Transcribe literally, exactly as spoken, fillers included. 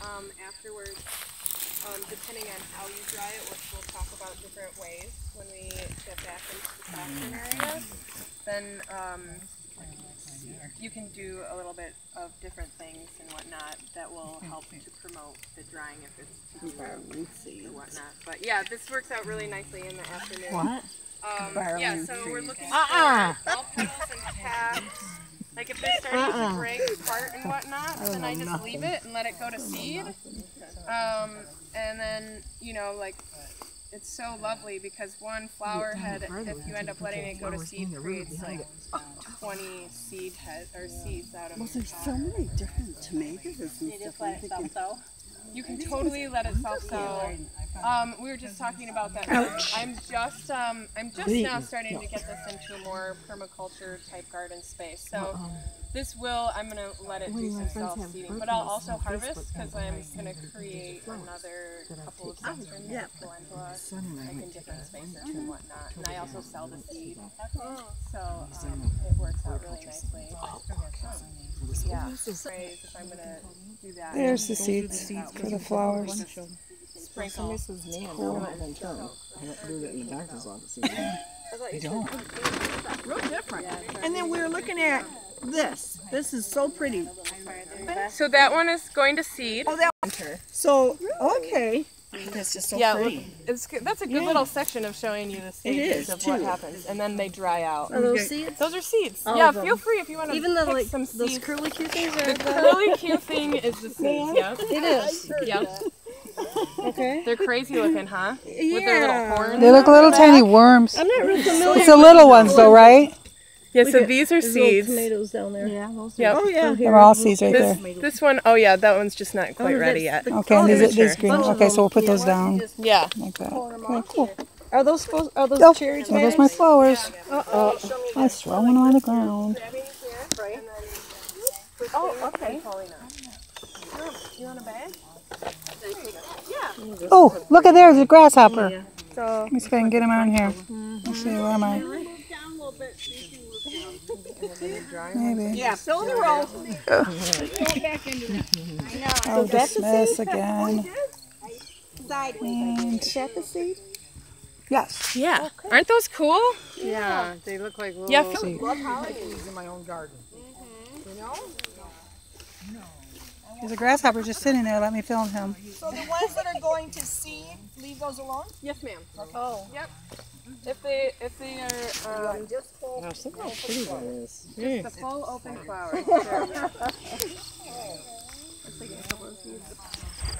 um, afterwards, um, depending on how you dry it, which we'll talk about different ways when we get back into the classroom area, then um, you can do a little bit of different things and whatnot that will help to promote the drying if it's too warm or whatnot. But yeah, this works out really nicely in the afternoon. What? Um, yeah, so we're looking Uh-uh. for all petals and caps. Like if they're starting uh-uh. to break apart and whatnot, then I just nothing. leave it and let it go to seed. Um, and then, you know, like, it's so lovely because one flower head, if you end up letting it go to seed, creates like twenty seed heads or seeds out of it. Well, there's so many different tomatoes and stuff. You just let it self-sow? You can totally let it self-sow. Um, we were just talking about that. Ouch. I'm just, um, I'm just now starting to get this into a more permaculture type garden space. So this will, I'm gonna let it do some self-seeding, but I'll also harvest because I'm gonna create another couple of spectrums of calendula, like in different spaces and whatnot. And I also sell the seed, so um, it works out really nicely. Yeah, sprays if I'm gonna do that. There's the seeds for the flowers. Sprinkle. Cool. I don't. Real different. And then we're looking at this. This is so pretty. So that one is going to seed. Oh, that one. So, okay. That's just so yeah, pretty. look, it's good. That's a good Yeah. little section of showing you the stages is, of what too. happens, and then they dry out. Are those seeds? Those are seeds. All yeah, of them. feel free if you want to Even the pick like some those seeds. curly cute things are The the curly Q thing is the seeds. Yep. It is. Yep. Okay. They're crazy looking, huh? With their little horns. They look little tiny worms. I'm not real familiar. It's the little ones though, right? Yeah, so these are There's little seeds. tomatoes down there. Yeah, those Yep. Oh, yeah. They're all seeds right there. This, this one, oh yeah, that one's just not quite Oh, ready that's yet. the- Okay, and these, are- Immature. these green. Okay, so we'll put those down Yeah. like that. Okay, cool. Are those supposed? Are those Oh, cherry there goes tomatoes? my flowers. Uh oh. I was throwing on the ground. Oh, okay. You want a bag? Oh, look at there, there's a grasshopper. So, Let me see if I can get him on here. Let's see, where am I? Maybe. Yeah, still in the row. Oh, dismiss again. And Is that the seed? yes. yeah. Aren't those cool? Yeah, they look like little... Yeah, I feel love hollyhocks in my own garden. You know? There's a grasshopper just sitting there. Let me film him. So the ones that are going to seed, leave those alone? Yes, ma'am. Oh. Yep. If they if they are um, Just full. Gosh, look how pretty that is. just the full open flowers. Sure.